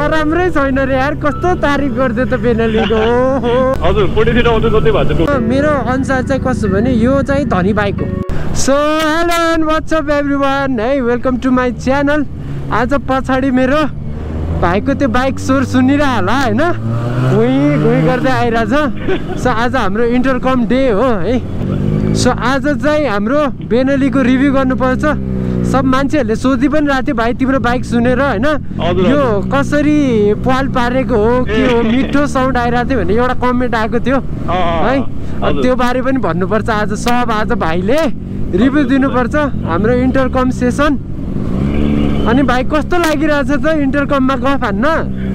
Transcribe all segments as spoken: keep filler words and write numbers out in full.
नराम्रै छैन रे यार कस्तो तारिफ गर्दै त बेनलीको हजुर फोर्टी सिट आउँछ जति भएको छ मेरो अनुसार चाहिँ कस्तो भने यो चाहिँ धनी बाइक हो so hello and what's up everyone है वेलकम टु माई च्यानल आज पछाडि मेरो भाइको त्यो बाइक स्वर सुनिरह होला होइन गुई गुई गर्दै आइरहेछ सो आज हाम्रो इन्टरकम डे हो है सो आज चाहिँ हाम्रो बेनलीको रिभ्यू गर्नुपर्छ सब मान्छेहरूले सोधि पनि रहेको थियो भाइ तिम्रो बाइक सुनेर होइन यो कसरी पाल पारेको हो के हो मिठो साउन्ड आइरहेको थियो भने एउटा कमेन्ट आएको थियो है त्यो बारे पनि भन्नुपर्छ आज सब आज भाइले रिभ्यू दिनुपर्छ हाम्रो इन्टरकम सेसन अनि भाइ कस्तो लागिरहेछ त इन्टरकममा गफ हान्न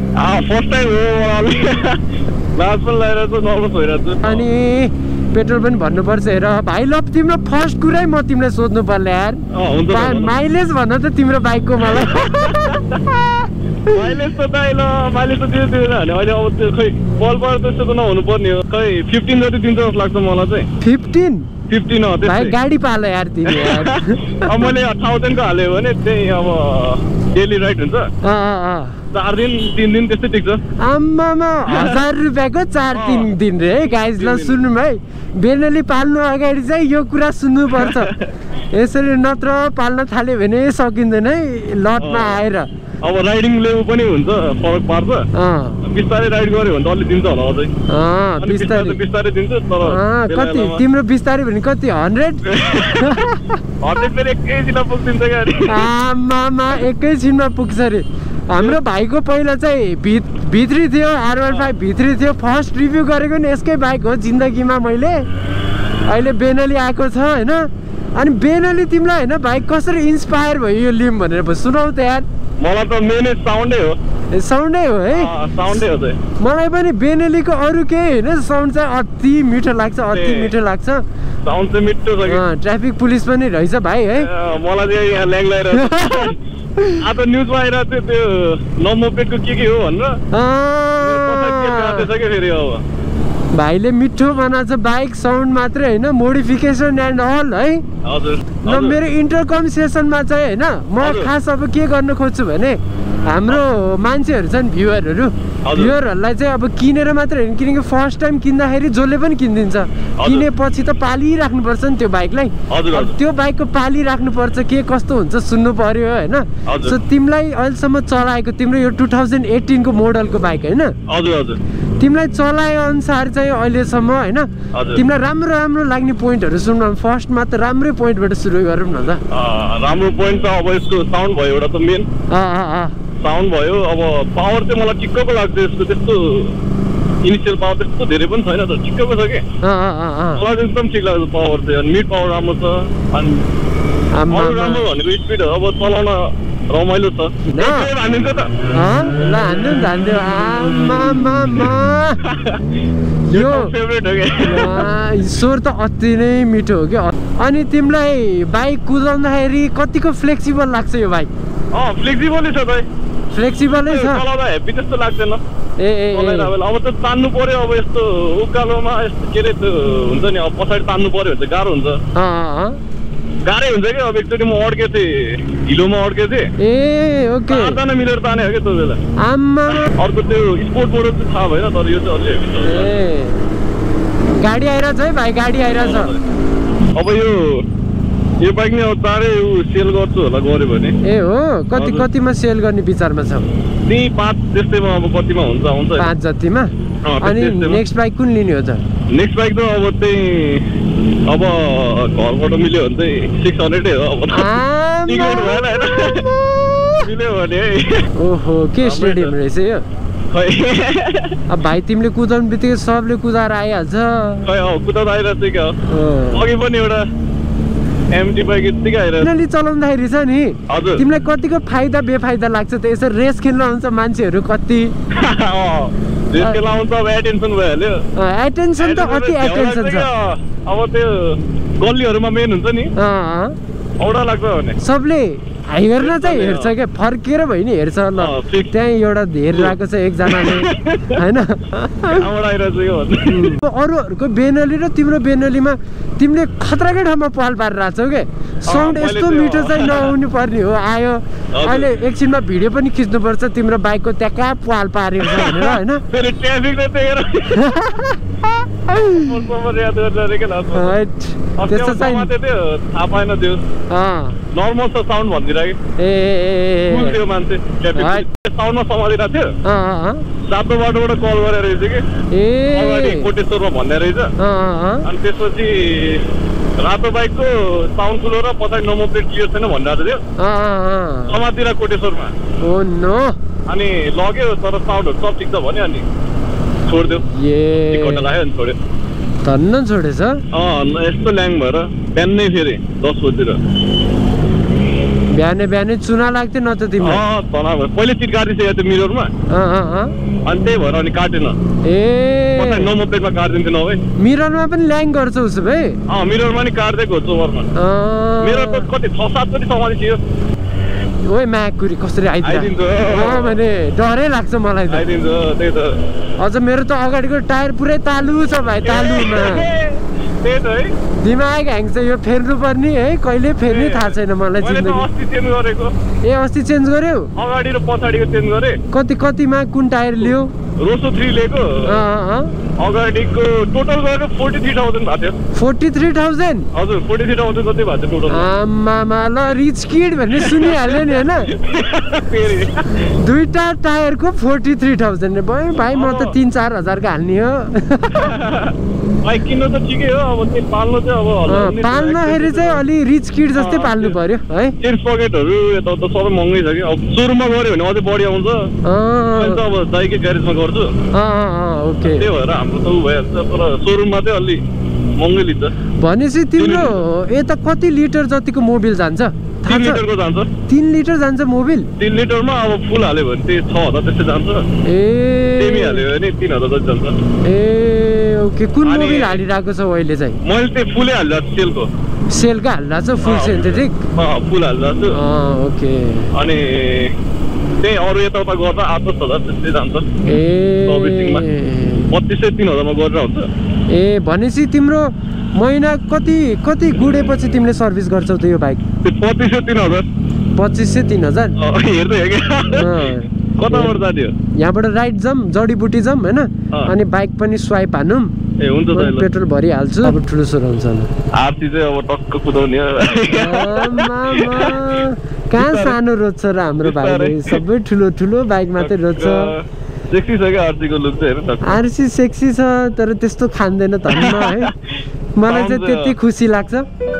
अनि पेट्रोल पनि भन्नुपर्छ हेर भाइ ल तिम्रो फर्स्ट कुरै म तिमीलाई सोध्नु पर्ला यार माइलेज भन त तिम्रो बाइकको मलाई माइलेज त दाइ ल माइलेज त दियो दिएन भने अहिले अब त्यो खै बल पर त्यस्तो त नहुनु पर्ने हो खै फिफ्टिन जति दिन्छ जस्तो लाग्छ मलाई चाहिँ फिफ्टिन फिफ्टिन हो भाइ गाडी पाल यार तिमी यार अब मैले थाउजन्डको हाल्यो भने त्यही अब डेली राइड हुन्छ चार दिन तिन दिन त्यस्तै टिक्छ आम्मामा हजार रुपियाँको चार तिन दिन रे है गाइज ल सुन्नु भाइ बेनली पाल्नु अगाडि चाहिँ यो कुरा सुन्नुपर्छ यसरी नत्र पाल्न थाल्यो भने सकिँदैन है लटमा आएर अब राइडिङ लेभल पनि हुन्छ फरक पार्छ बिस्तारै राइड गर्यो भने त अलि दिन्छ होला अझै बिस्तारै बिस्तारै दिन्छ तर कति तिम्रो बिस्तारै भने कति हन्ड्रेड हन्ड्रेड फेरि एकैछिनमा पुग्दिन्छ गाडी आमामा एकैछिनमा पुग्छ अरे हाम्रो भाइको पहिला चाहिँ भित भित्री थियो आर वान फाइभ भित्री थियो फर्स्ट रिभ्यू गरेको नि यसकै बाइक हो जिन्दगीमा मैले अहिले बेनली आएको छ होइन अनि बेनली तिमीलाई होइन बाइक कसरी इन्सपायर भयो यो लिम भनेर सुनाउ त यार मलाई त मेन साउन्डै हो साउन्डै हो है साउन्डै हो चाहिँ मलाई पनि बेनलीको अरू केही होइन साउन्ड चाहिँ अति मिठो लाग्छ अति मिठो लाग्छ साउन्ड चाहिँ मिठो छ ट्राफिक पुलिस पनि रहेछ भाइ है मलाई चाहिँ यहाँ ल्याङ लगाएर आज न्युजमा आइरहेको थियो त्यो नम्बर प्लेटको के के हो भनेर फेरि अब भाइले मिठो बनाएको छ बाइक साउन्ड मात्रै होइन मोडिफिकेसन एन्ड अल है ल मेरो इन्टरकम सेसनमा चाहिँ होइन म खास अब के गर्न खोज्छु भने हाम्रो मान्छेहरू छन् भ्युअरहरू भ्युअरहरूलाई चाहिँ अब किनेर मात्रै होइन किनकि फर्स्ट टाइम किन्दाखेरि जसले पनि किनिदिन्छ किनेपछि त पालिराख्नुपर्छ नि त्यो बाइकलाई त्यो बाइकको पालिराख्नुपर्छ के कस्तो हुन्छ सुन्नु पर्यो होइन सो तिमीलाई अहिलेसम्म चलाएको तिम्रो यो टु थाउजन्ड एटिनको मोडलको बाइक होइन तिमीलाई चलाए अनुसार चाहिँ अहिलेसम्म होइन तिमीलाई राम्रो राम्रो लाग्ने पोइन्टहरू सुन्नु फर्स्टमा त राम्रै पोइन्टबाट सुरु गरौँ न त राम्रो पोइन्ट त अब यसको साउन्ड भयो एउटा त मेन साउन्ड भयो अब पावर चाहिँ मलाई ठिक्कको लाग्छ यसको त्यस्तो इनिसियल पावर त्यस्तो धेरै पनि छैन त ठिक्कको छ कि मलाई एकदम ठिक लाग्छ पावर चाहिँ अनि मिड पावर राम्रो छ अनि अरू राम्रो भनेको स्पिड अब चलाउन रमाइलो छ हानिन्छ त ल हान्नु नि हान्दियो आमामा यो फेभरेट हो क्या स्वर त अति नै मिठो हो क्या अनि तिमीलाई बाइक कुदाउँदाखेरि कतिको फ्लेक्सिबल लाग्छ यो बाइक अँ फ्लेक्सिबलै छ त फ्लेक्सिबलै छ चलाउँदा हेभी त्यस्तो लाग्दैन ए ए अब त तान्नु पर्यो अब यस्तो उकालोमा यस्तो के अरे त्यो हुन्छ नि अब पछाडि तान्नु पर्यो भने चाहिँ गाह्रो हुन्छ गाह्रै हुन्छ कि अब एकचोटि म अड्केको थिएँ हिलोमा अड्केको थिएँ ए ओके चारजना मिलेर ताने हो क्या त्यो बेला आम्मा अर्को त्यो स्पोर्ट मोडल चाहिँ थाहा भएन तर यो चाहिँ अलि ए गाडी आइरहेछ है भाइ गाडी आइरहेछ अब यो यो बाइक नै अब चाँडै सेल गर्छु होला गऱ्यो भने ए हो कति कतिमा सेल गर्ने विचारमा छ त्यही पाँच त्यस्तैमा अब कतिमा हुन्छ हुन्छ पाँच जतिमा अनि नेक्स्ट बाइक कुन लिने हो त नेक्स्ट बाइक त अब त्यही अब घरबाट मिल्यो भने चाहिँ सिक्स हन्ड्रेडै हो अब टिकट भएन होइन मिल्यो भने ओहो के स्टेडियम रहेछ यो अब भाइ तिमीले कुदाउनु बित्तिकै सबले कुदाएर आइहाल्छ खै अब कुदाउँदा आइरहेको क्या अघि पनि एउटा एमटी बाइक यतिकै आइरहेको चलाउँदाखेरि छ नि तिमीलाई कतिको फाइदा बेफाइदा लाग्छ त यसो रेस खेल्न आउँछ मान्छेहरू कति एटेन्सन भइहाल्यो एटेन्सन त अति एटेन्सन छ अब त्यो गल्लीहरूमा मेन हुन्छ नि औडा लाग्छ भने सबले हेर्न चाहिँ हेर्छ क्या फर्केर भयो नि हेर्छ ल त्यहाँ एउटा हेरिरहेको छ एकजनाले होइन अरूहरूको बेनली र तिम्रो बेनलीमा तिमीले खतराकै ठाउँमा पहल पारिरहेको छौ क्या साउन्ड यस्तो मिठो चाहिँ नहुनु पर्ने हो आयो अहिले एकछिनमा भिडियो पनि खिच्नुपर्छ तिम्रो बाइकको त्यहाँ कहाँ पहल पारेको छ भनेर होइन त्यस्तो चाहिँ नर्मल छ साउन्ड भनिदिरहेको ए मान्छे साउन्डमा समातिरहेको थियो सातो बाटोबाट कल गरेर रहेछ कि अगाडि कोटेश्वरमा भन्ने रहेछ अनि त्यसपछि रातो बाइकको साउन्ड ठुलो र पछाडि नम्बर प्लेट क्लियर छैन भनिरहेको थियो समातिरहेको कोटेश्वरमा अनि लग्यो तर साउन्डहरू सब ठिक छ भन्यो अनि छोडिदियो एक घन्टा लाग्यो अनि छोड्यो धन्न छोडेछ यस्तो ल्याङ भएर बिहानै फेरि दस बजीतिर बिहानै बिहानै चुना लाग्थ्यो न त तिमीलाई तनाव भयो पहिले चिट काटिसकेको थियो मिररमा अनि त्यही भएर अनि काटेन ए नम्बर प्लेटमा काटिदिन्थ्यो नभए मिररमा पनि ल्याङ गर्छ उसो भए मिररमा नि काटिदिएको हो चोबरमा मिरर त कति छ सात पनि समाधि थियो ओइ म्याकुरी कसरी आइदिन्छ भने डरै लाग्छ मलाई त अझ मेरो त अगाडिको टायर पुरै तालु छ भाइ तालुमा दिमाग ह्याङ्छ यो फेर्नु पर्ने है कहिले फेर्ने थाहा छैन मलाई जिन्दगी ए अस्ति चेन्ज गर्यो अगाडि र पछाडिको चेन्ज गरे कति कतिमा कुन टायर लियो रोसो थ्री लिएको अगाडिको टोटल गरेर फोर्टी थ्री थाउजन्ड भएको थियो फोर्टी थ्री थाउजन्ड हजुर फोर्टी थ्री थाउजन्ड कति भएको थियो टोटल आमामा ल रिच किड भन्ने सुनिहाल्यो नि होइन दुईटा टायरको फोर्टी थ्री थाउजन्ड भाइ भाइ म त तिन चार हजारको हाल्ने हो बाइक किन्नु त ठिकै हो अब त्यो पाल्नु चाहिँ अब पाल्दाखेरि चाहिँ अलि रिच किड जस्तै पाल्नु पर्यो है चेन पकेटहरू यता त सबै महँगै छ कि अब सुरुमा गऱ्यो भने अझै बढी आउँछ अब दाइकै ग्यारेजमा गर्छु ओके त्यही भएर हाम्रो त उ भइहाल्छ तर सुरुमा चाहिँ अलि महँगै लिन्छ भनेपछि तिम्रो यता कति लिटर जतिको मोबिल जान्छ तीन लिटरको जान्छ तीन लिटर जान्छ मोबिल तीन लिटरमा अब फुल हाल्यो भने त्यही छ हजार त्यस्तै जान्छ ए सेमी हाल्यो भने तीन हजार जति जान्छ ए ओके कुन मोबिल हालिरहेको छ अहिले चाहिँ मैले त्यही फुलै हालिरहेको छु सेलको सेलको हालिरहेको छ फुल सिन्थेटिक फुल हालिरहेको छु ओके अनि त्यही अरू यताउता गर्दा आठ दस हजार त्यस्तै जान्छ ए बत्तिस सय तिन हजारमा गरेर हुन्छ ए भनेपछि तिम्रो महिना कति कति गुडेपछि तिमीले सर्भिस गर्छौ त यो बाइक पच्चिस सय तिन हजार पच्चिस सय तिन हजार हेर्दै हो क्या कताबाट जाने हो यहाँबाट राइट जाम जडीबुटी जाम होइन अनि बाइक पनि स्वाइप हानौँ ए हुन्छ पेट्रोल भरिहाल्छु अब ठुलो सोर हुन्छ आरसी चाहिँ अब टक्क कुदाउने हो कहाँ सानो रोज्छ र हाम्रो भाइले सबै ठुलो ठुलो बाइक मात्रै रोज्छ सेक्सी छ क्या आरसीको लुक चाहिँ हेर्नु आरसी सेक्सी छ तर त्यस्तो खाँदैन धन्न है मलाई चाहिँ त्यति खुसी लाग्छ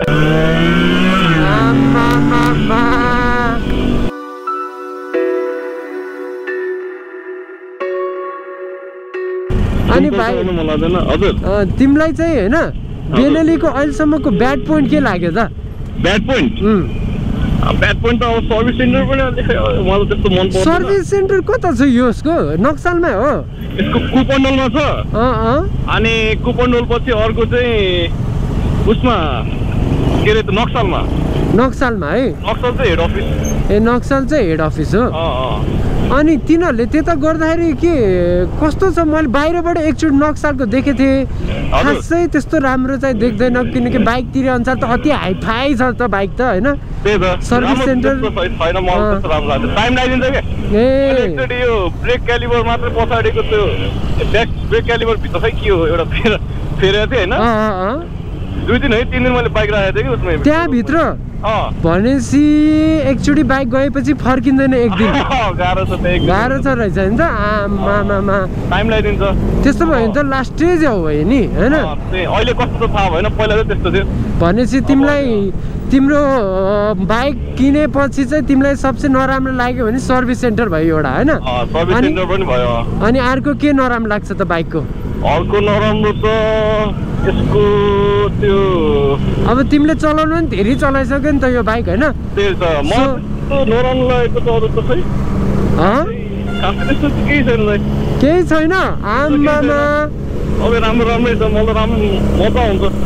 अनि भाइ तिमीलाई चाहिँ होइन बेनलीको अहिलेसम्मको ब्याड पोइन्ट के लाग्यो त ब्याड पोइन्ट ब्याड पोइन्ट त अब सर्भिस सेन्टर पनि मलाई त्यस्तो मन पर्छ सर्भिस सेन्टर कता छ यसको नक्सलमै हो यसको कुपन्डोलमा छ अनि कुपन्डोल पछि अर्को चाहिँ उसमा के अरे नक्सलमा नक्सलमा है नक्सल चाहिँ हेड अफिस ए नक्सल चाहिँ हेड अफिस हो अनि तिनीहरूले त्यता गर्दाखेरि के कस्तो छ मैले बाहिरबाट एकचोटि नक्सलको देखेको थिएँ खासै त्यस्तो राम्रो चाहिँ देख्दैन किनकि बाइक तिरे अनुसार त अति हाई फाई छ त बाइक त होइन सर्भिस सेन्टर टाइम लागिदिन्छ क्या एकचोटि यो ब्रेक क्यालिबर मात्रै पछाडिको त्यो ब्याक ब्रेक क्यालिबर भित्र खै के हो एउटा फेर फेरेको थिएँ होइन दुई दिन है तिन दिन मैले बाइक राखेको थिएँ कि उसमा त्यहाँभित्र भनेपछि एकचोटि बाइक गएपछि फर्किँदैन एक दिन गाह्रो छ गाह्रो छ रहेछ नि त आमामा टाइम लगाइदिन्छ त्यस्तो भयो भने त लास्ट स्टेज हो भयो नि होइन अहिले कस्तो थाहा भएन पहिला चाहिँ त्यस्तो थियो भनेपछि तिमीलाई तिम्रो बाइक किनेपछि चाहिँ तिमीलाई सबसे नराम्रो लाग्यो भने सर्भिस सेन्टर भयो एउटा होइन अनि अर्को के नराम्रो लाग्छ त बाइकको अर्को नराम्रो त यसको त्यो अब तिमीले चलाउनु पनि धेरै चलाइसक्यो नि त यो बाइक होइन त्यही त म नराम्रो लागेको त अरू त खै त्यस्तो केही छैन केही छैन आमामा अब राम्रो राम्रै छ मलाई राम्रो मजा आउँछ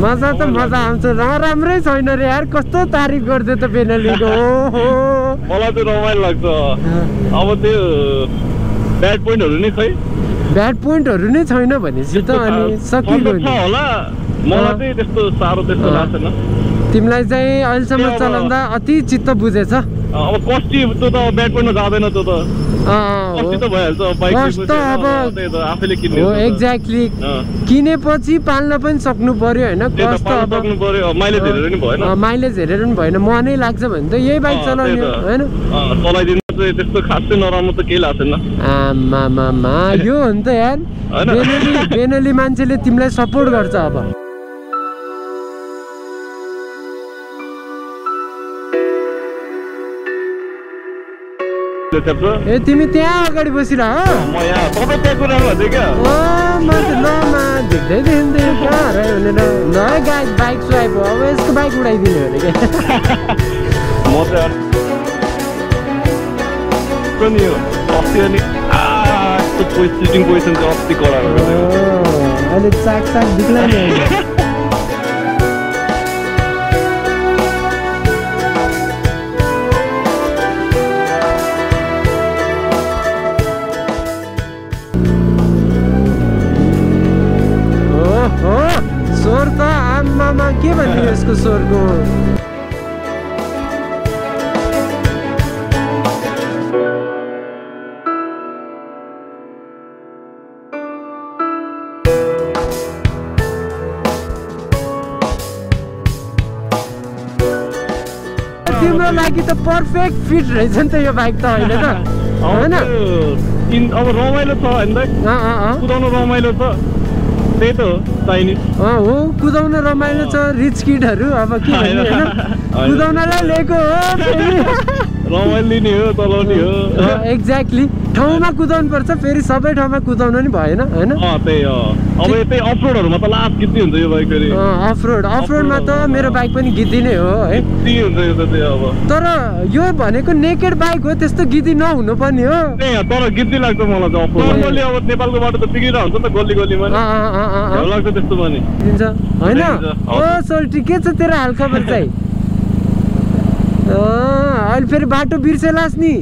मजा त मजा आउँछ राम्रै छैन रे यार कस्तो तारिफ गर्दै त बेनलीको ओहो मलाई त रमाइलो लाग्छ अब त्यो ब्याड पोइन्टहरु नै खै ब्याड पोइन्टहरु नै छैन भनेपछि त अनि सकिलो नि होला मलाई चाहिँ त्यस्तो सारो त्यस्तो लाग्दैन तिमीलाई चाहिँ अहिलेसम्म चलाउँदा अति चित्त बुझेछ अब कस्टी त त ब्याड पोइन्टमा जाँदैन त त कस्टी त भइहाल्छ बाइक कस्तो अब आफैले किन्ने हो एक्ज्याक्टली किनेपछि पाल्न पनि सक्नु पर्यो हैन कस्तो अब सक्नु पर्यो माइलेज हेरेर नि भएन माइलेज हेरेर नि भएन मनै लाग्छ भने त यही बाइक चलाउने हैन चलाइदिनु चाहिँ त्यस्तो खासै नराम्रो त केही लाग्दैन आमा मामा यो हो नि त यार बेनली बेनली मान्छेले तिमीलाई सपोर्ट गर्छ अब ए तिमी त्यहाँ अगाडि बसिरह म यहाँ तपाईँ त्यहाँ कुरा भन्दै क्या ओ म त लमा देख्दै देख्दै कहाँ हरायो भनेर ल गाइस बाइक स्वाइप हो अब यसको बाइक उडाइदिने हो अरे क्या म त पनि हो अस्ति अनि त्यो सिटिङ पोजिसन चाहिँ अस्ति कडा अहिले चाक चाक दिक्ला नि स्वर त आमामा के भन्ने यसको स्वरको तिम्रो लागि त पर्फेक्ट फिट रहेछ नि त यो बाइक त होइन त होइन अब रमाइलो छ होइन कुदाउनु रमाइलो छ त्यही त हो चाहिने हो कुदाउन रमाइलो छ रिच किडहरू अब के भन्ने होइन कुदाउनलाई लिएको हो रमाइलो लिने हो चलाउने हो एक्ज्याक्टली ठाउँमा कुदाउनु पर्छ फेरि सबै ठाउँमा कुदाउनु नि भएन होइन त्यही हो अब त्यही अफरोडहरूमा त लास्ट गिद्दी हुन्छ यो बाइक फेरि अफरोड अफरोडमा त मेरो बाइक पनि गिद्दी नै हो है गिद्दी हुन्छ यो त त्यही अब तर यो भनेको नेकेड बाइक हो त्यस्तो गिद्दी नहुनु पर्ने हो त्यही तर गिद्दी लाग्छ मलाई चाहिँ अफरोड नर्मली अब नेपालको बाटो त बिग्रिरहेको हुन्छ नि त गल्ली गल्लीमा नि लाग्छ त्यस्तो पनि दिन्छ होइन ओ सोल्टी के छ तेरो हालखबर चाहिँ अहिले फेरि बाटो बिर्सेलास् नि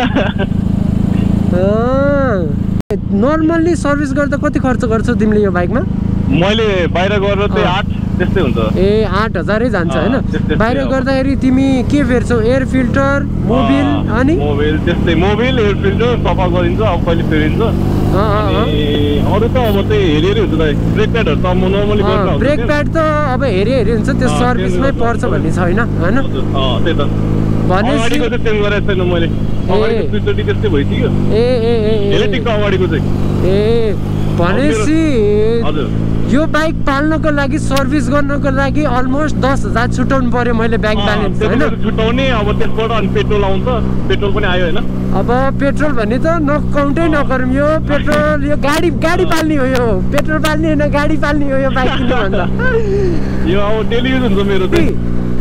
नर्मल्ली सर्भिस गर्दा कति खर्च गर्छौ तिमीले यो बाइकमा मैले बाहिर गरेर चाहिँ आठ त्यस्तै हुन्छ ए आठ हजारै जान्छ होइन बाहिर गर्दाखेरि तिमी के फेर्छौ एयर फिल्टर मोबिल अनि मोबिल त्यस्तै मोबिल एयर फिल्टर सफा गरिन्छ अब कहिले फेरिन्छ अरू त अब चाहिँ हेरी हेरी हुन्छ त ब्रेक प्याडहरू त म नर्मली गर्नु ब्रेक प्याड त अब हेरी हेरी हुन्छ त्यो सर्भिसमै पर्छ भन्ने छैन होइन त्यही त भनेपछि चाहिँ चेन्ज गरेको छैन मैले अगाडिको स्विच त्यस्तै भइसक्यो ए ए ए इलेक्ट्रिकको अगाडिको चाहिँ ए भनेपछि हजुर यो बाइक पाल्नको लागि सर्भिस गर्नको लागि अलमोस्ट दस हजार छुटाउनु पर्यो मैले ब्याङ्क ब्यालेन्स होइन छुटाउने अब त्यसबाट अनि पेट्रोल आउँछ पेट्रोल पनि आयो होइन अब पेट्रोल भन्ने त नकाउन्टै नगरौँ यो पेट्रोल यो गाडी गाडी पाल्ने हो यो पेट्रोल पाल्ने होइन गाडी पाल्ने हो यो बाइक किन्नु भन्दा यो अब डेली युज हुन्छ मेरो चाहिँ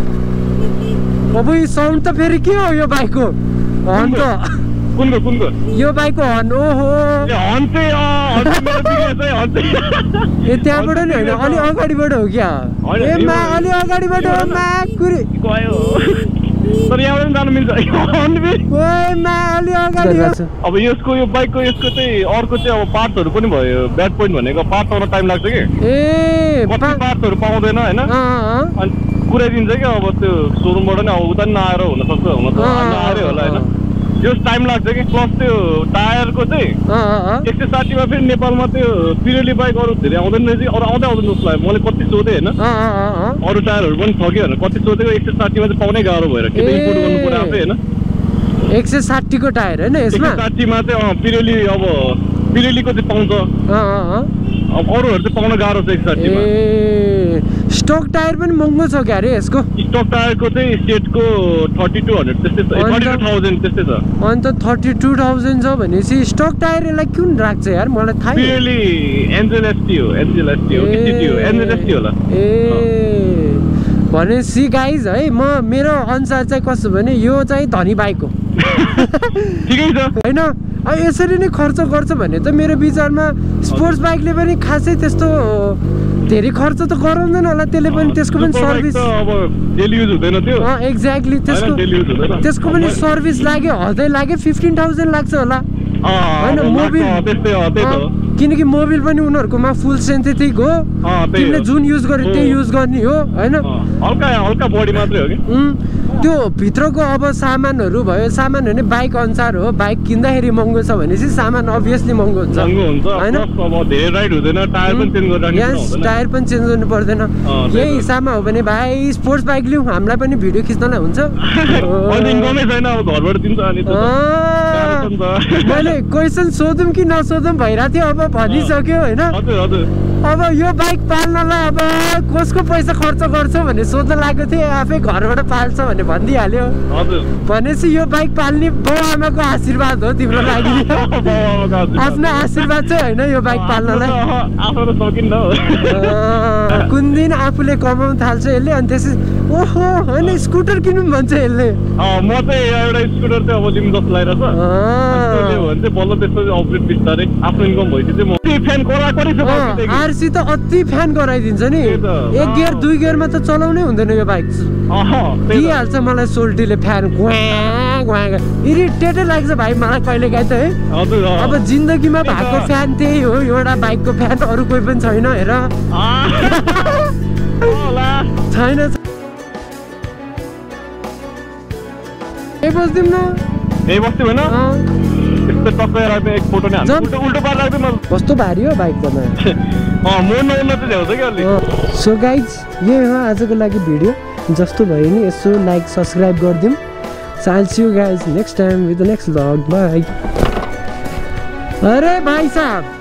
अब यो साउन्ड त फेरि के हो यो बाइकको हर्न त कुनको कुनको यो बाइकको हर्न ओहो हर्न चाहिँ हर्न मेरो बिग्रेछ है हर्न चाहिँ ए त्यहाँबाट नि होइन अलि अगाडिबाट हो क्या ए मा अलि अगाडिबाट हो मा कुरी गयो तर यहाँबाट पनि जानु मिल्छ हर्न पनि ओए मा अलि अगाडि हो अब यसको यो बाइकको यसको चाहिँ अर्को चाहिँ अब पार्ट्सहरू पनि भयो ब्याड पोइन्ट भनेको पार्ट्स आउन टाइम लाग्छ कि ए कति पार्ट्सहरू पाउँदैन होइन अनि पुऱ्याइदिन्छ क्या अब त्यो सोरुमबाट नि अब उता नि नआएर हुनसक्छ हुन त नआएरै होला होइन यो टाइम लाग्छ कि प्लस त्यो टायरको चाहिँ एक सय साठीमा फेरि नेपालमा त्यो पिरेली बाइक अरू धेरै आउँदैन रहेछ अरू आउँदै आउँदैन जस्तो लाग्यो मैले कति सोधेँ होइन अरू टायरहरू पनि छ कि भनेर कति सोधेको एक सय साठीमा चाहिँ पाउनै गाह्रो भएर कि इम्पोर्ट गर्नु पर्यो आफै होइन एक सय साठीको टायर होइन यसमा एक सय साठीमा चाहिँ पिरेली अब पिरेलीको चाहिँ पाउँछ अब अरूहरू चाहिँ पाउन गाह्रो छ एक सय साठीमा स्टक टायर पनि महँगो छ क्या अरे यसको स्टक टायरको चाहिँ सेटको थर्टी टू हन्ड्रेड त्यस्तै छ थर्टी टू थाउजन्ड त्यस्तै छ अन्त थर्टी टू थाउजन्ड छ भनेपछि स्टक टायर यसलाई किन राख्छ यार मलाई थाहा पिरेली एन्जेल एसटी हो एन्जेल एसटी हो कि हो एन्जेल एसटी होला ए भनेपछि गाइज है म मेरो अनुसार चाहिँ कस्तो भने यो चाहिँ धनी बाइक हो ठिकै छ होइन अब यसरी नै खर्च गर्छ भने त मेरो विचारमा स्पोर्ट्स बाइकले पनि खासै त्यस्तो धेरै खर्च त गराउँदैन होला त्यसले पनि त्यसको पनि सर्भिस अब डेली युज हुँदैन त्यो एक्ज्याक्टली त्यसको त्यसको पनि सर्भिस लाग्यो हदै लाग्यो फिफ्टिन थाउजन्ड लाग्छ होला होइन मोबिल किनकि मोबिल पनि उनीहरूकोमा फुल सिन्थेटिक हो तिमीले जुन युज गर्यो त्यही युज गर्ने हो होइन हल्का हल्का बडी मात्रै हो कि त्यो भित्रको अब सामानहरू भयो सामान भने बाइक अनुसार हो बाइक किन्दाखेरि महँगो छ भनेपछि सामान अभियसली महँगो हुन्छ होइन टायर पनि चेन्ज गर्नु पर्दैन यही हिसाबमा हो भने भाइ स्पोर्ट्स बाइक लिउँ हामीलाई पनि भिडियो खिच्नलाई हुन्छ मैले क्वेसन सोधौँ कि नसोधौँ भइरहेको थियो अब भनिसक्यो होइन अब यो बाइक पाल्नलाई अब कसको पैसा खर्च गर्छ भने सोध्न लागेको थिएँ आफै घरबाट पाल्छ भने भनिदिइहाल्यो भनेपछि यो बाइक पाल्ने बाउ आमाको आशीर्वाद हो तिम्रो लागि आफ्नो आशीर्वाद चाहिँ होइन यो बाइक पाल्नलाई कुन दिन आफूले कमाउनु थाल्छ यसले अनि त्यसै ओहो होइन स्कुटर किनौँ भन्छ यसले म चाहिँ एउटा स्कुटर चाहिँ अब लिउँ जस्तो लागिरहेछ बल्ल त्यस्तो अपडेट बिस्तारै आफ्नो इन्कम भइसक्यो म फ्यान कराकरी छ आरसी त अति फ्यान गराइदिन्छ नि एक गियर दुई गियरमा त चलाउनै हुँदैन यो बाइक दिइहाल्छ मलाई सोल्टीले फ्यान इरिटेटै लाग्छ भाइ मलाई कहिले काहीँ त है अब जिन्दगीमा भएको फ्यान त्यही हो एउटा बाइकको फ्यान अरू कोही पनि छैन हेर छैन बस्दिउँ न कस्तो भारी हो बाइक सो गाइज यही हो आजको लागि भिडियो जस्तो भयो नि यसो लाइक सब्सक्राइब गरिदिउँ So I'll see you guys next time with the next vlog. Bye. अरे भाई साहब